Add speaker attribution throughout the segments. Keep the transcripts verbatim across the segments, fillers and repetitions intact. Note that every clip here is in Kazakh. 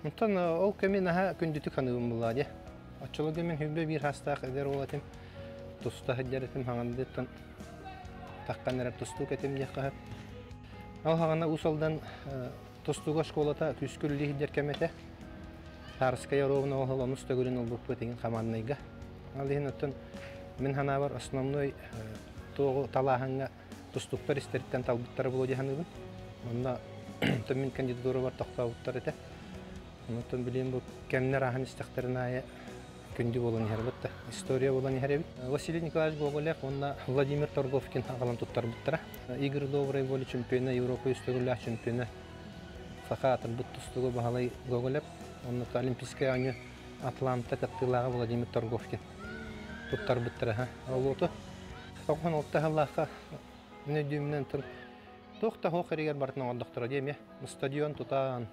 Speaker 1: Мунтан ол көмен аха күндүтүк ханыбым буллади. Ачылыгы мен хүббе бир хастак эдер олатым. Туста хәддәретим хагандыттан такканнар тустук этим якка. Ал хагана усалдан тустуга школата күскүлли хиддер кемете. Тарская ровно ол мустагырын ол буппы деген командныйга. Ал дегеннән мен хана бар основной тогы талаханга тустуктар истерттен талбыттар булды ханыбын. Монда төмен кандидатура бар тактабыттар эте. Онтон билем бу кемнер ахан истехтерная күндү болгон хербетте. История болгон хербет. Василий Николаевич Гоголев, онда Владимир Торговкин агалан туттар буттара. Игорь Добрый воли чемпиона Европа үстөгүлө чемпиона. Факат буттустугу баалай Гоголев, онда олимпийский аңы Атланта каттылага Владимир Торговкин. Туттар буттара. Алото. Токон оттахаллаха нөдүмнен тур. Тохта хохеригер бартына доктор деме. Стадион тутан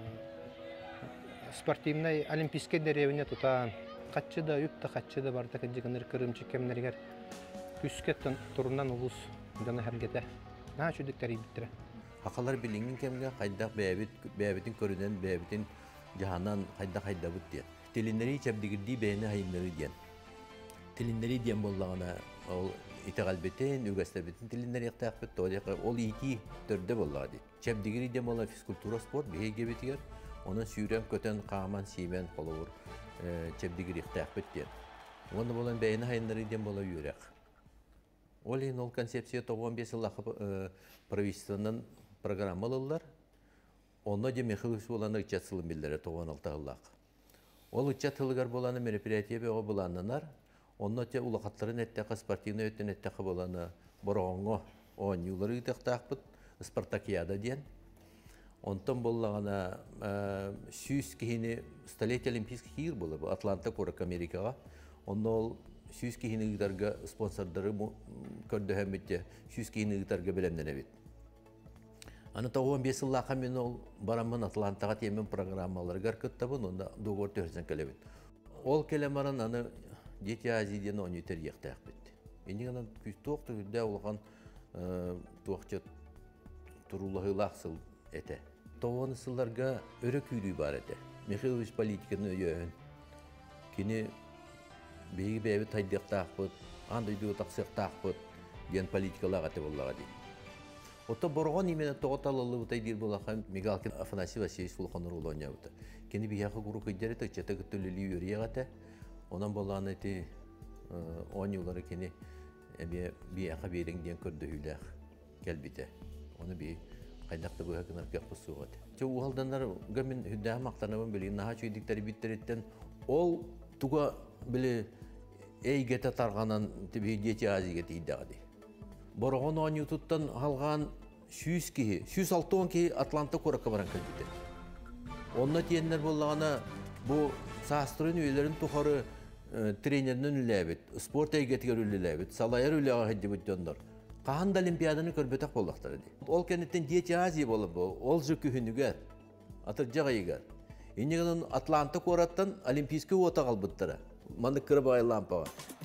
Speaker 1: спортивный олимпийский деревня тутан. Каччыда үпте каччыда барда кыжыгыныр кырымчы кемнергер. Күскеттен турунан улус жана хергете. На чүдүктөр биттире.
Speaker 2: Акалар билиңин кемге кайдак бэбит бэбитин көрүнөн бэбитин жаһанан кайда кайда бут диен. Тилиндери чебдигирди бэйне хайындыры диен. Тилиндери диен боллагана ол итегалбетен үгөстөбүтүн тилиндери яктакпыт тоодека ол ити төрдө боллади. Чебдигири диен болла физкультура спорт бейгебетигер. Onun sürem köten qaman simen qolur çebdigir ixtaqbet diyen. Onda bolan beyni hayınları diyen bola yürek. Olin ol konsepsiya on beş yıllık правительстводан программалылар. Onda de mexilus bolanı ıçatılım bildire on altı yıllık. Ol ıçatılıgar bolanı meripiratiye be o bolanlar. Onda de ulaqatların ettaqı sportivni ötten ettaqı bolanı borongo on yılları ixtaqbet Spartakiyada diyen. Ondan bollarına süs kihini stolетие олимпийских игр было бы Атланта Корок Америкага. Ondan süs kihini giderge sponsorları kördü hemette süs kihini giderge bilemden bit. Ana ta on beş yıllık men ol baramın Atlanta'ga temin programmaları garkıttabın onda doğru törsen kelebit. Ol kelemaran ana Deti Aziyden on yeter yaqtaq bit. Endi gana küs toqtu da olgan toqçat turullağı laqsıl ete. Toğun ısıllarga örek üydü ibarete. Mikhailovich politikini öйön. Kini beygi beybi taydıq taqbıt, anday biyo taqsıq taqbıt, diyen politikalar ate bollağa deyim. Ota borğan imene toğutalılı butay deyil bolaqam Migalkin Afanasiy Vasilievich Volkanur ulonya buta. Kini biyaqı kuru kıydere tak çata kütülülü yörüye ate. Ondan bollağın eti on yılları kini biyaqı beyin diyen kördü hüylaq gelbite. Onu bir Kaydakta bu hakkında yapı suğat. Çoğu uhaldanlar gamin hüddeğe maqtanamın bilin, naha çöydükleri bittiretten ol tuğa bile ey gete targanan tibi hüddiyeti azi geti iddiadı. Borağın on YouTube'dan halgan yüz kihi, yüz altı kihi Atlanta Korak'a baran kaldıydı. Onunla diyenler bollağına bu sahastırın üyelerin tuharı trenerinin ülebet, sport eygetiger ülebet, salayar üleğe heddi bütündür. Qahan da olimpiyadanı körbötek bollaqtar edi. Ol kennetten diyeti aziye bolup bu, ol jükü hünüger, atırcaq ayıgar. Enneğinin Atlanta Korattan olimpiyski ota qalbıttara. Mandık kırıp ayı lampağa.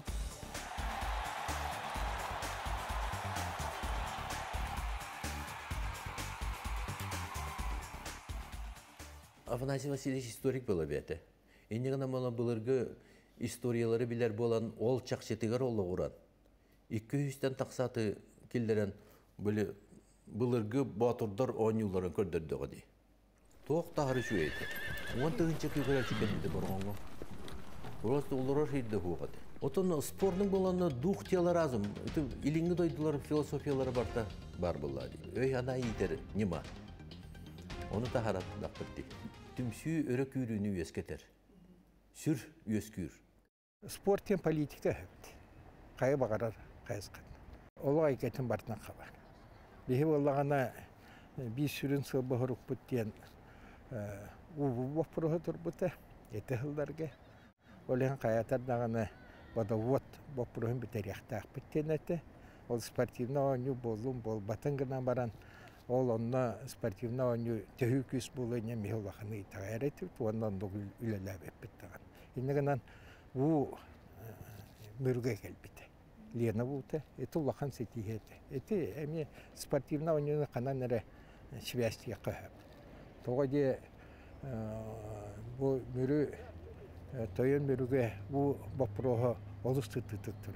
Speaker 2: Afanasiy Vasilievich historik bola bete. Enneğinin bolan bılırgı istoriyaları biler bolan ol çaqşetigar ola uğran. iki yüzden taksatı killeren böyle bılırgı batırdar on yılların kördürdü gadi. Toq taharı şu eti. On tığınca köküler çıkendiydi borğanğa. Просто ulara şeydi hu gadi. Otan sporun bolanı duh tiyalar azım. İlingi doydular filosofiyaları barda bar bulladı. Öy ana iyiter nima. Onu taharat daqtırdı. Tümsü örek ürünü üyesketer. Sür üyeskür.
Speaker 3: Sporten politikte hepti. Kaya bakarar. Kayıskan. Ola iketin bartına kabar. Bihi ollağına bir sürün sığ bahırık bud diyen uvu vapırığı turbuta eti hıldarga. Oleğin kayatar dağına bada vot vapırığın biter yaktaq bitten eti. Ol sportivna oyunu bolum bol batıngına baran ol onna sportivna oyunu tehüküs buluyla mihi olağını itağır etip ondan da ülelab etbittiğen. İnneğinden bu mürge gelbite. Lena bulte, это улахан сетихете. Это эми спортивна ойнуна кананере связь якап. Тогоде bu mürü toyun mürüge bu boproho olus tıtıtıktır.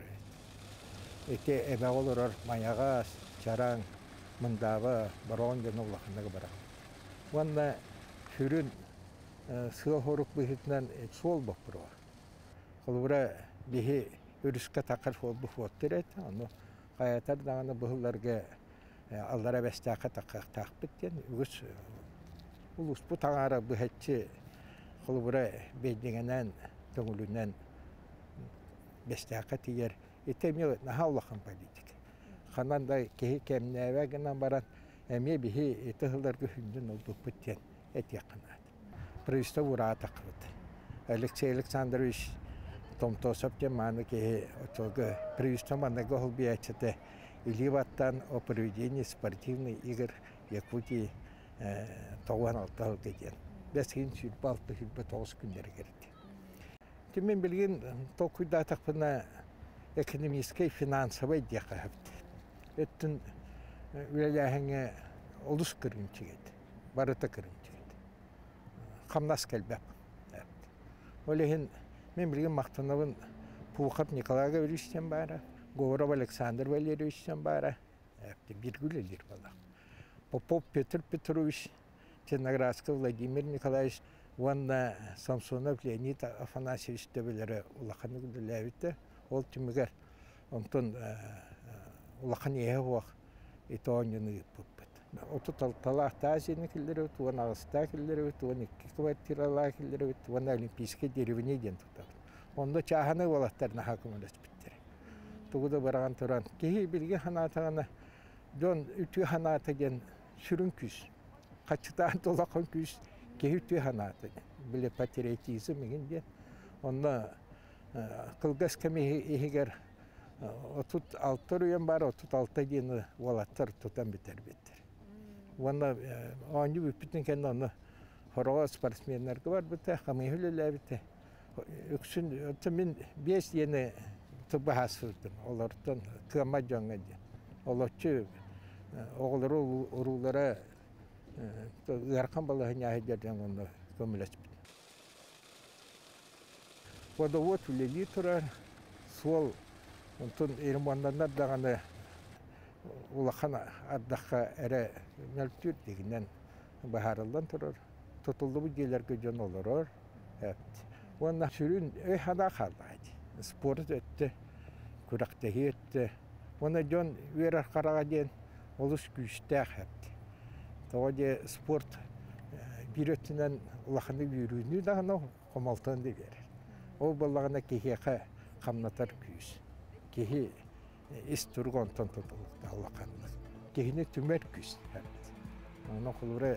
Speaker 3: Ete ebe olurur mayagas, çaran, mındava, baron den Allah'ına barak. Vanda hürün sığ horuk bihitinden sol boproho. Kulura bihi ürüske takar sol bu fottir et. Onu kayatar dağını bıhıllarga allara bestaka takak takbit den. Ügüs ulus bu tağara bıhetçi kulura beydingenen, döngülünen bestaka tiyer. Etemiyor naha Allah'ın politik. Kanan da kehi kemneve gınan baran emiye bihi etihıllarga hündün oldu bitten et yakınat. Pristav ura takbit. Alexey Alexandrovich Tomtosov manı ki oçolga Pristav manı gol biyaçete Иливаттан о проведении спортивных игр Якутии тоған алты алтı деген. Бәскен сүріп алты сүріп тоғыз күндері керді. Темен білген тоқуйда тақпына экономический финансовый деқа хапты. Өттін өләләхіңе олыс кірінші кеді, барыта кірінші кеді. Қамнас кәлбәп. Олеген мен білген мақтанауын Пухов Николай Гавриловичтен бары, Говоров Александр Валерьевичтен бары, bir gülelir bana. Popov Petr Petrovич, Черноградский Владимир Николаевич, Ванна Самсонов Леонид Афанасьевич дебелері улақаны gülelerді. Ол түмігер, онтон улақаны еғі оқ, еті оңыны бұппыд. Оты талақта азияны келдері өт, оны ағыста келдері өт, оны екі квартирала келдері өт, оны олимпийский деревіне ден тұтады. Онда чағаны олақтарына хакым олас біттері. Тұғыда бараған тұран. Кейі білге ханатағына, жон үті ханаты ген сүрін күз. Қачытаған толақын күз, кейі үті ханаты. Біле патриотизм еген ден. Онда қылғас кәме егер отыз алты рүйен бар, отыз алты дені олаттар тұтан бітер беттер. Онда оңы өппітін кәні оны хорога спортсменлерге бар біті, қамы өлелі біті. Өксін, мен бес дені тұбы хасырдым. Олардан қыма жаңа ден. Оларчы оғылары ұрулары ғарқан балығын ағыдерден оны көмілес біті. Водовод үлелі тұрар, сол, онтын ермандандар дағаны улақан ардаққа әрі мәлптүр дегінен бағарылдан тұрар. Тұтылды бұл келерге жон олар. Онна сүрін өй хана қалды. Спорт өтті, күрақтағы өтті. Онна жон өрір қараға ден олыс күшті әқіпті. Тоғаде спорт бір өттінен улақаны үйрүйіні дағына қомалтан де берір. Ол болағына кехеқа қамнатар күйіз. Кехе іс тұрған тұнтылықта улақанылық. Кехіне түмер күйіз. Оның құлыры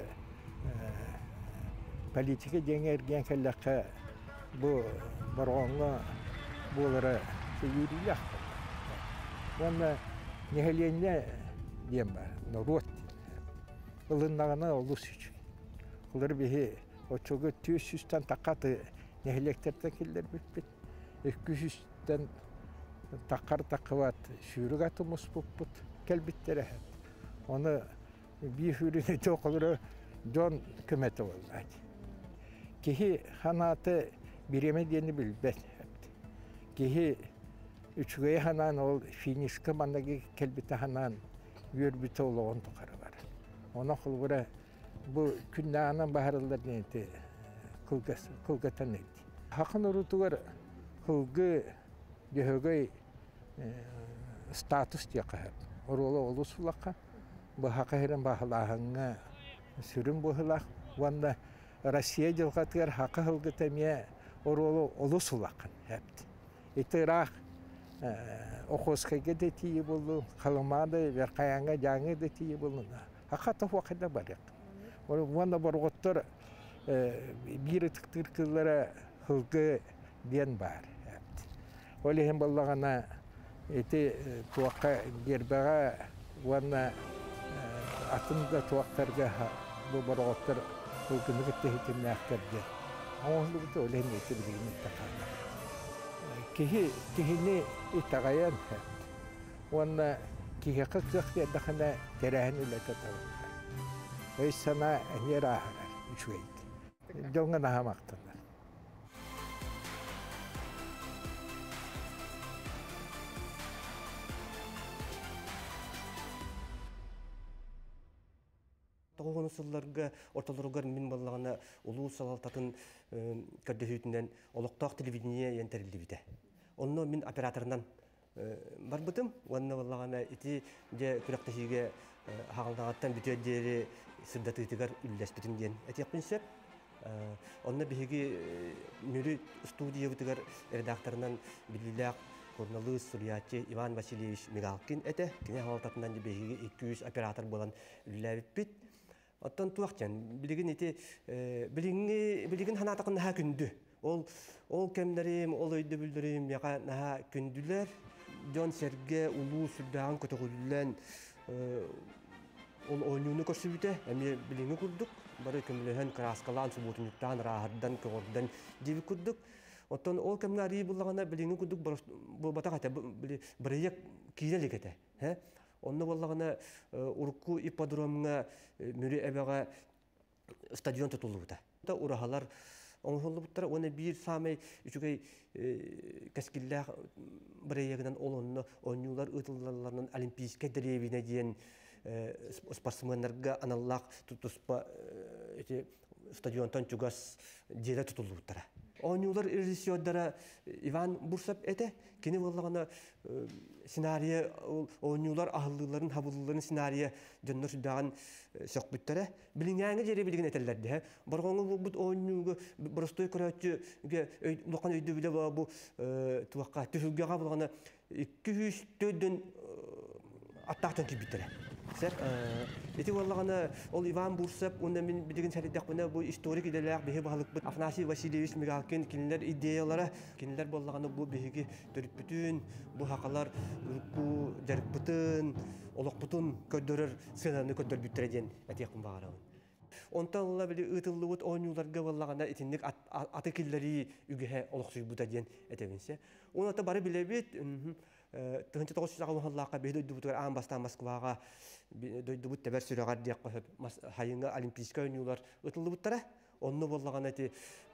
Speaker 3: политика деңерген кәліққа bu barğanla bulara yürüyle aktar. Onunla nehelyenle diyem var, narot. Ilınlağına olus için. Kuları bihi o çoğu tüys üstten takatı nehelekterden killer bitbit. iki yüzden takar takıvat şürük atımız buput. Kelbitleri hep. Onu bir hürüne çoğuları John kümeti oldu. Kihi hanatı bireme diyeni bilbet. Kihi üçgüye hanan ol finişki mandaki kelbite hanan yörbüte olduğun tukarı var. Ona kulgura bu künnağının baharılar neydi? Kılgatan neydi? Hakın urutugar kılgı döhögöy status diye kahır. Orolu olusulaka bu hakahirin bahalahına sürün buhulak. Vanda Россия жылғатығар хақы хылғы тәмия оролы олы сұлақын әпті. Етірақ оқосқайға да тейі болу, қалымады, верқаяңға жаңы да тейі болу. Хақаты уақыда бар еқін. Онда бар оттыр бір түктір кыллары хылғы ден бар әпті. Олы хем болағына еті туаққа гербаға, онда атында туақтарға бұл бар оттыр Kılgını gitti aktardı. Ama onu da öyle mi ettiğini takar. Kihi kihini itagayan. Onda kihi kıkık diye dakana terahini ile tatar. Ve sana yer ahar. Üçüydi. Jonga nahamaktanlar.
Speaker 4: Тоғын сылларга орталарыгар мин баллагана улуу салалтатын көрдөһүтүнөн олоктоок телевидение янтерилди бите. Онно мин операторунан барбытым, онно баллагана ити же күрөктөсүгө хагалдагаттан бүтө дери сырдатыгар үллеспитин ден. Этек пинсеп, онно биги мүрү студия бутыгар редакторунан билилак журналист Сурьячи Иван Васильевич Мигалкин эте, кине халтатынан биги iki yüz оператор болан үллебит. Оттон туакчан билигин ити билигин билигин ханатакын наха күндү. Ол ол кемдерим, ол өйдө бүлдөрүм яка наха күндүлөр. Жон Серге улуу сүрдөгөн көтөгүллен ол ойнууну көрсүбүтө. Эми билигин курдук. Бары көмөлөһөн краскалан субутунуттан рахардан көрдөн диби курдук. Оттон ол кемге ари буллагана билигин курдук бу батагата бирек кийелегете. He? Онны боллагана урку ипподромга мүрү эбега стадион тутулууда. Та урахалар оңхоллуптар оны бир самый үчүгөй кескиллер бирегенен олонну ойнуулар ытылларларынын олимпийский древине диен спортсменнерге аналлак тутуспа эти стадионтон чугас жере тутулуптар. Oyuncular rejissörleri Ivan Bursap ete, kini vallahi senaryo oyuncular ahıllıların habulların senaryo dönür südağın sökbüttere bilingenge jeri bilgin etellerdi he. Bargonu bu oyuncu brostoy kuratçı ge lokan öydü bile bu tuwakka tühüge gablagana iki yüz dördün attaqtan ki bitere. Sep eti vallahi ol Ivan Bursap onda min bilgin serdek buna bu historik ideler behe balık bu Afnasi Vasilyevich Migalkin kinler ideyalara kinler vallahi bu behegi dörüp bütün bu hakalar bu jarık bütün olak bütün ködörür sınırını ködör bitireden etiyakın bağırağın. Ondan Allah bile ıtıllıvut oyuncularga vallahi etinlik atakilleri ügehe olak suyu bu diyen etevinse. Ona da bari bile bit Тыгынчы тогуз жүз аллака бейді өйдібутығар аң бастан Москваға дөйдібут тәбәр сүріғар дейк қосып хайыңға олимпийская ойнулар ұтылды бұттара. Онны боллаған әті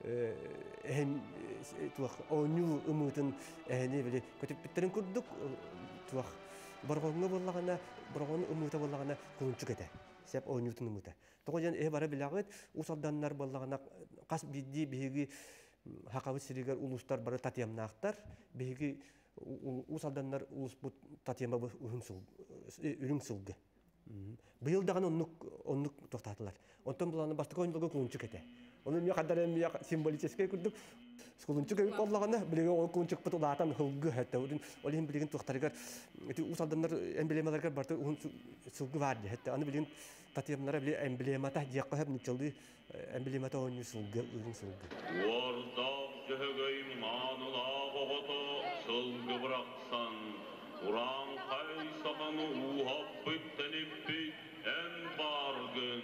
Speaker 4: ойну ұмытын әйіне білі көтіп біттерін көрдік. Барғонға боллағана, барғоны ұмыта боллағана күрінчік әті. Сәп ойнутын ұмыта. Тоғы жән әй бара білағыд, ұсалданлар боллағана қас бидді бейгі хақабы сірігер ұлыстар бары татиямнақтар, бейгі Усалданнар успут татьяма үрүң сылгы. Быйыл даган оннук оннук токтатылар. Онтон буланы баштык ойнолго күнчүк эте. Оны мен кадар эми символический күрдүк. Скулунчук боллагана билеген ол күнчүк бутулатан хылгы хатта. Олин билеген токтарыгар эти усалданнар эмблемаларга барты сылгы бар ди. Хатта аны билеген татьямнара биле эмблемата жакка хеп ничылды эмблемата ойну сылгы үрүң сылгы.
Speaker 5: Ордак жөгөй маныла богото Sılgı bıraksan, Uran kaysakanı uhabbet tenippi en bargın.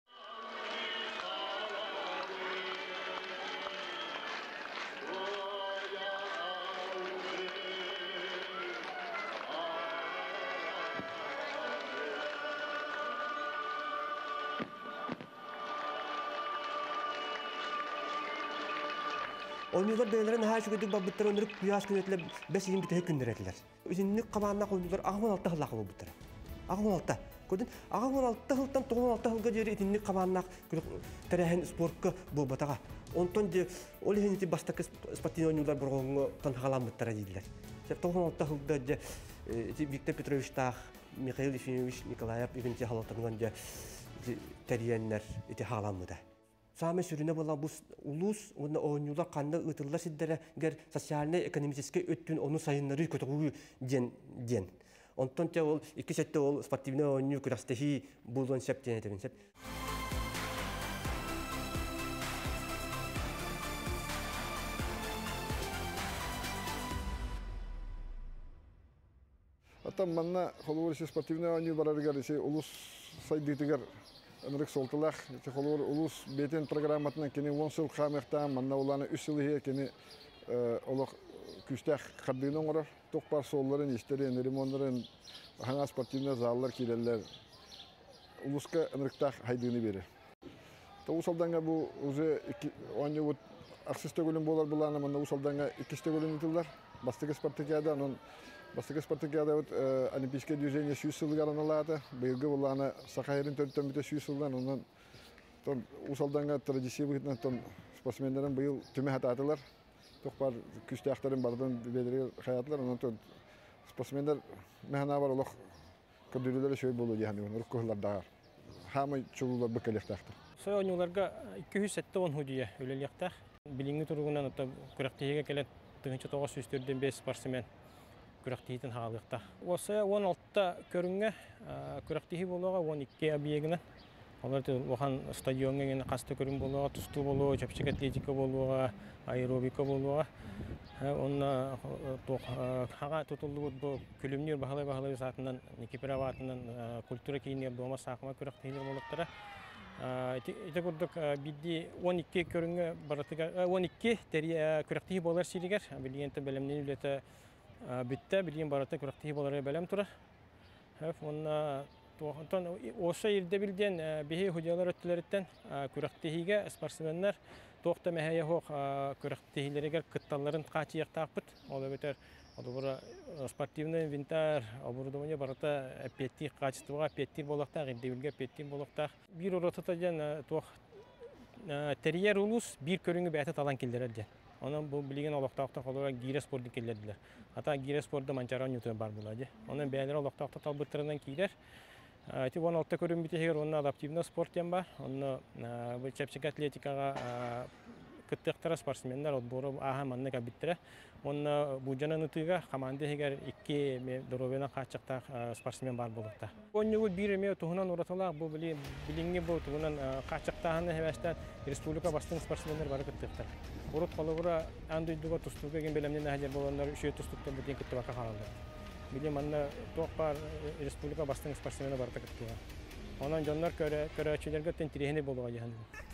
Speaker 4: Oyuncular böylelerin her şey gördük babıtlar onları kuyas günetler beş yirmi bite günler ettiler. Üzünlük kamanına oyuncular ağın altta hıllakı babıtlar. Ağın altta. Gördün? Ağın altta hıldan toğun altta hılga jeri etinlik kamanına terehen sportka bu batağa. Ondan de oli heniti bastakı spatini oyuncular burğunu tan hağalanmıttara dediler. Sep toğun altta hılda de Viktor Petrovich Tağ, Mikhail Efimович Nikolayev eventi halatangan de teriyenler eti hağalanmıda. Sami sürüne bolan bu ulus onu oyuncular kanda ıtırlar siddere ger sosyalne ekonomiske öttün onu sayınları kötüğü den den. Ondan te ol iki sette ol sportivne oyuncu krastehi bulun septene tebin sep.
Speaker 6: Atam manna холовор спортивне oyuncu barargar ise ulus saydıgıgar Anırık soltulaq, çekolor ulus beten programmatına kene on yıl xamextan manna olana üç yıl he kene olaq küstaq qaddıны orar. Toqpar solların işleri, remontların hanga sportivne zallar kilerler. Uluska anırıqtaq haydığını verir. Usaldanga bu уже onu вот аксисте гөлүн болар буланы мында Усалданга икисте гөлүн итилдер. Бастыгы спартакиада, анын бастыгы спартакиада вот олимпийское движение сүйсүлгө араналады. Быйылгы буланы Сахайрын төрттөн бите сүйсүлгөн, онун тон Усалданга традициялык тон спортсмендерин быйыл түмө хататылар. Токпар күстөктөрүн бардын бедери хаятлар, онун тон спортсмендер механа бар олох көдүрүлөр шөй болуу дияны, рукколарда. Хамы чулулар быкелектактыр.
Speaker 7: Союларга iki yüz on худия өлелектак. Билинги тургунан ата күрәктеге келет тыгынчы тогуз сүстөрдөн беш спортсмен күрәктейтин хаалыкта. Осы он алтыда көрүнгө күрәктеги болууга он эки объегинен алар охан стадионга гена касты көрүн болууга, тусту болуу, чапчык атлетика болууга, аэробика болууга. Онна ток хага тутулду бу күлүмнөр бахалай-бахалай саатынан Никипираватынан культура кийинер дома сакма күрәктеги болуптара. Ите курдук бидди он эки көрүнгө баратыга он эки тери күрәктеги болар сиригер. Билгенте белемнен үлете бүтте билген бараты күрәктеги болары белем тура. Онна тон осы ирде билден бихи худялар өттүлөрүттен күрәктегиге спортсменнер тохта мехая хок күрәктегилерге кытталларын качыяктакпыт. Ол бетер Одобра спортивный инвентарь, оборудование барата пяти качествога пяти болакта, гидебилге пяти болакта. Бир оротатадан тох терьер улус бир көрүнгө бәйте талан келдерди. Анан бу билген олоктакта колора гире спорттун келдердилер. Ата гире спортда манчаран юту бар булады. Анан бәйлер олоктакта талбыттарынан кийдер. Эти он алты көрүн битегер, онна адаптивный спорт тем бар. Онна бу чапчык атлетикага кыттыктара спортсмендер отбору аха манны кабиттер. Онна бужанын ытыга команда хегер iki доровена качакта спортсмен бар болукта. Оннугу бир эме тугунан ураталак бу билинги бу тугунан качактааны хебестен республика бастын спортсмендер бар кыттыктар. Урут колура андыйдуга тустуга ген белемнен хажер болгондар үчөө тустуктан бутен кыттыбакка калалар. Билем манна ток бар республика бастын спортсмендер бар кыттыга. Онан жоннор көрө көрөчүлөргө тентирехне болуга жахан.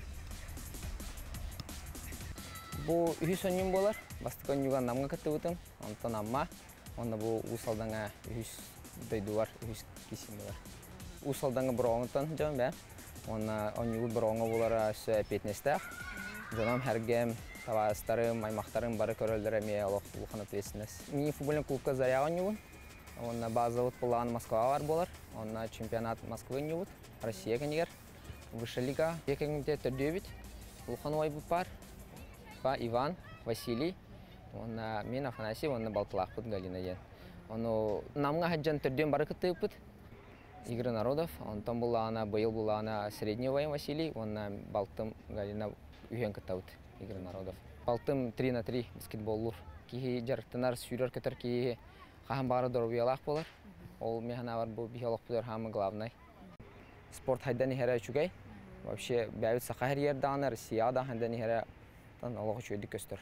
Speaker 8: Бу үһүс оньюн болар. Бастык оньюган намга кыттыбытым. Онтон амма. Онда бу Усалданга үһүс дойдуар, үһүс кисим болар. Усалданга броңтон жон бе. Онна оньюгу броңо болара сө петнестах. Жонам хергем тавастарым, маймактарым бары көрөлдөр эме алок улхан ответственность. Мини футбольный клубка Заря оньюгун. Онна базовый план Москва бар болар. Онна чемпионат Москвы оньюгут. Россия кенигер. Высшая лига. Екеңде төртөбүт. Улхан ойбут бар. Иван, Василий, он мен Афанасий, он Балтылакпыт Галина ден. Он намга хаджан төрдөн бары кыттыппыт. Игры народов, он там была она, быйыл была она средний воин Василий, он Балтым Галина үйен кыттабыт игры народов. Балтым три на три баскетболлур. Ки жарыктанар сүйрөр көтөр ки кахан бары дорбуялак болар. Ол механа бар бу бихалок болар хамы главный. Спорт хайдани хера чугай. Вообще бәбит сахар ерданы Россия да хайдани хера Аллаху чөйдік көстір.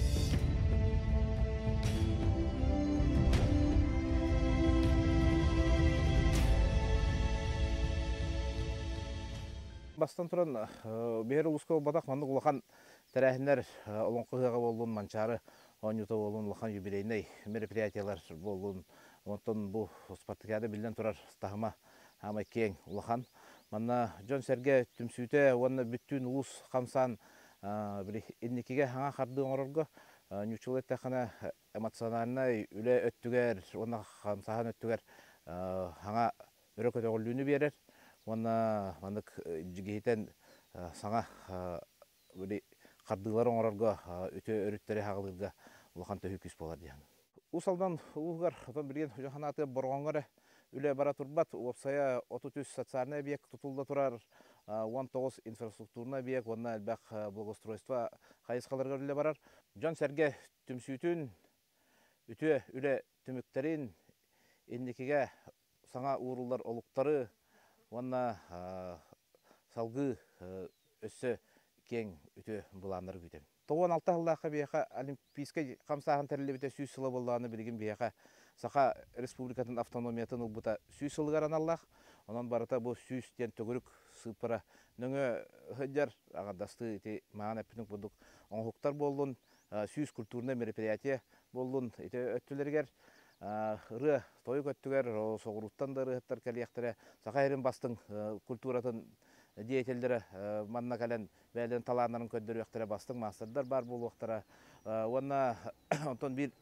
Speaker 9: Бастан тұран бері ұлысқа бадақ манды ұлақан тәрәхіндер олонқығыға болуын, манчары онюта болуын, ұлақан юбилейней мероприятиялар болуын. Онтон бұл спартакиада білден тұрар стағыма амай кең ұлақан. Манна Жон Серге түмсүйте, онына бүттін ұлыс қамсан инникиге хаңа қарды оңырырғы нючулет тәқіна эмоциональный үлі өттігер, оны қамсаған өттігер хаңа өрі көті оғылуыны берер. Оны мандық жігейтен саңа қардығылар оңырырғы өте өріттері хағылырға ұлған төхі күс болар дейін. Усалдан ұлғар, бірген жаханаты бұрғанғары үлі бара тұрбат, опсая отыз үш социальный объект тұтылда тұрар, он тоғыз инфраструктурный объект, онна әлбәқ благоустройство қайысқаларға үлі барар. Жон Серге түмсүйтін, үті үлі түміктерін, ендекеге саңа уырылар олықтары, онна салғы өссі кең үті бұланыр күйтен. тоғыз алты жылдаққа бияқа олимпийскай қамсағын тәрілі біте сүйіс сылы болғаны білген бияқа Саха республикатын автономиятын ұлбыта сүйіс сылығаран Аллах. Онан барыта бұл сүйістен төгірік сыпыра нөңі ғыджар ағадасты маған әппінің бұдық оңғықтар болуын, сүйіс культурный мероприятие болуын өттілергер. Ры тойық өттігер, соғыруттан да рыхыттар кәлияқтары Саха ерін бастың культуратын диетелдері манна кәлен бәлен таланарын көндірі өқтірі бастың мастырдар бар бұл өқтірі. Онна онтон бір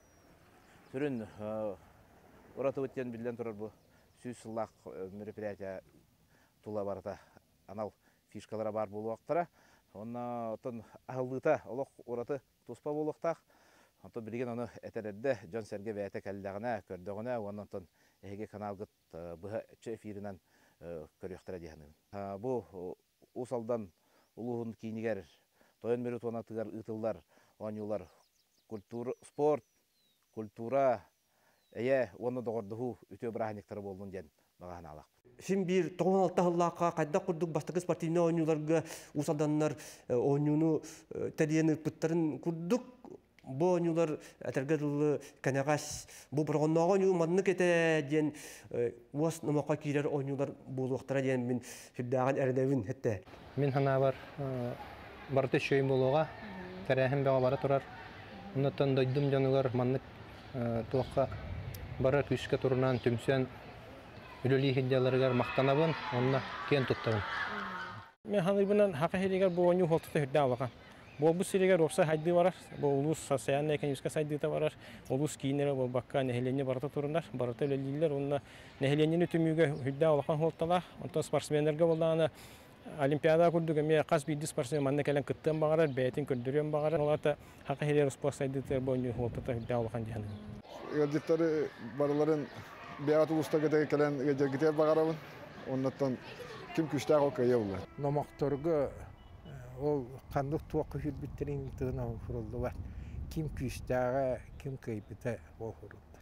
Speaker 9: түрін ұраты өткен білден тұрар бұл сүйіз сыллақ мероприятия тула барыта анал фишкалара бар бұл өқтірі. Онна онтон ағылдыта олық ұраты тұспа бұл өқтақ. Онтон білген оны әтәрерді Жон Серге бәйті кәлдіғіне, көрдіғіне, онын әйге каналғыт бұғы үтші эфирінен көріқтірі дейінім. Бұл ұсалдан ұлығын кейінігер, тойын мөрі тонатығар ұтылдар, оңылар культура, спорт, культура, әйе, оны доғырдығы үте бірағынектері болуын ден бағаған алақ.
Speaker 4: Şimdi bir toğun altı hıllaka kayda kurduk bastıkı sportivne oyuncularga usaldanlar oyununu teriyeni pıtların kurduk. Bu oyuncular tergedilli kanağas bu programda oyunu manlık ete diyen was namaka kiler oyuncular bu vaktıra diyen min fiddağın erdevin hette.
Speaker 1: Min hana var barıtı şöyüm buluğa terehim bağa bara turar. Ondan doydum canılar manlık tuğqa bara küske turunan tümsen ülülü hidyalarıgar maqtanabın onunla ken tuttabın.
Speaker 7: Men hanı bundan haqa hedigar bu oyunu holtuta hüdda alakan. Bu bu sirigar opsa haydi varar. Bu ulus sasayan eken yüzka saydıta varar. Ulus kiyinleri bu bakka neheleni barata turunlar. Barata öleliler onunla nehelenini tümüge hüdda alakan holtalar. Ondan sportsmenlerge bollağına Olimpiada kurduk eme qas bildi sportsmen manna kelen kıttığım bağırar, beytin köndürüyorum bağırar. Olata haqa hedigar sport saydıta bu oyunu holtuta hüdda alakan diyanı.
Speaker 6: Gaditleri baraların Beat usta gede kelen gede bagarabın. Ondan kim küçtağ o kaya ular.
Speaker 3: Nomaqtorga ol qandıq tuaqı hürbitlerin tığına huruldu var. Kim küçtağa, kim kaybıta o huruldu.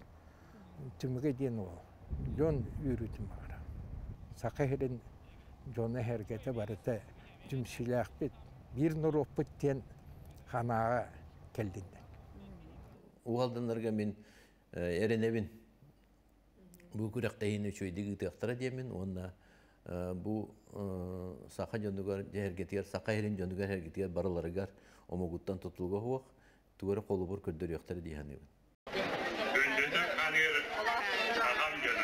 Speaker 3: Tümüge diyen o. Jon yürütüm bağıra. Saqahirin jona hergete barıta tümsülaq bit. Bir nur oput diyen hanağa keldinden.
Speaker 2: Uğaldanlarga men erenebin bu kuraktayin çöydüğü tıqtıra diyemin, onda bu saqa jönügar hergetiyer, saqa herin jönügar hergetiyer baralarıgar omoguttan tutulga huaq, tuğara qolu bur kördür yoqtara diyemin.
Speaker 5: Gündüzük hanır saqam jönü.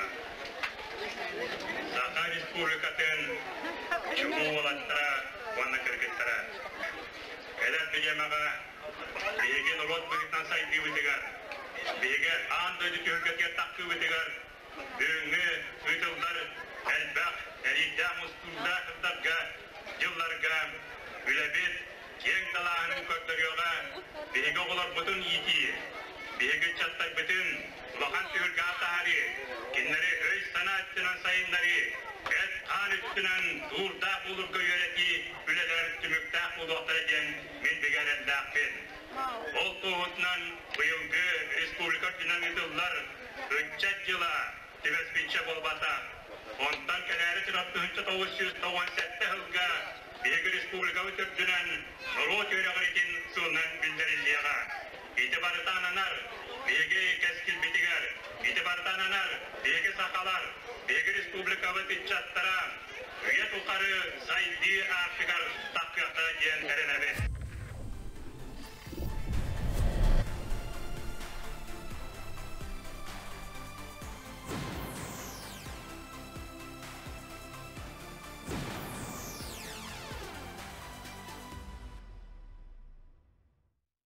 Speaker 5: Saqa Respublikatın çubuğu olattıra, onna kırgıttıra. Edat bilemağa, beygen olot bugünden saydı bitigar. Beygen andı tühürgetiyer takkı bitigar. Büyüğünü, ütülдар, elbaq, eride musturda hırdarga, yıllarga, ülebet, keng dalağının köktörüyoga, beyge olar bütün iti, beyge çattak bütün, ulakan tühürge atahari, kinleri öy sanatçının sayınları, et kan üstünen durda bulurga yöreti, üleler tümükta buluktar eden min begerellak ben. Ol tuğutnan, bıyılgı, Respublika dinamidullar, öncet yıla, Tibet bolbata. Ondan kenarı tarafta hınca toğuz yüz toğun sette hılga Beygi Respublika ütürdünen Nolu tüyreğirikin sunan bildirilliyağa. İtibarıta ananar, Beygi keskil bitigar, İtibarıta ananar, Beygi sakalar, Beygi Respublika ütüccattara, Üyet ukarı saydi artıkar takkıqta diyen erenebe.